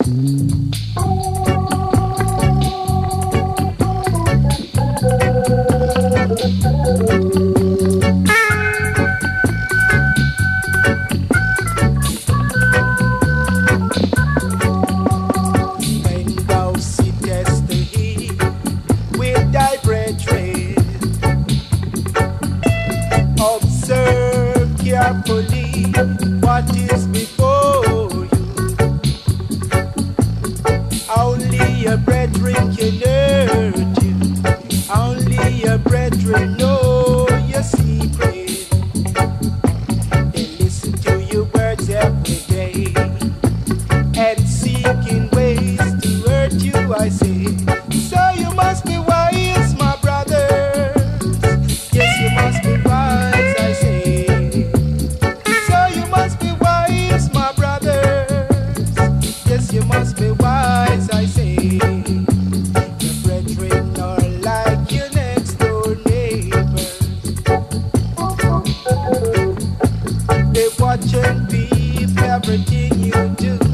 What is before you? Only your brethren can hurt you. Only your brethren know your secret. They listen to your words every day and seeking ways to hurt you, I say. So you must be wise, my brothers. Yes, you must be wise, I say. You must be wise, I say. Your brethren are like your next door neighbors. They watch and beep everything you do.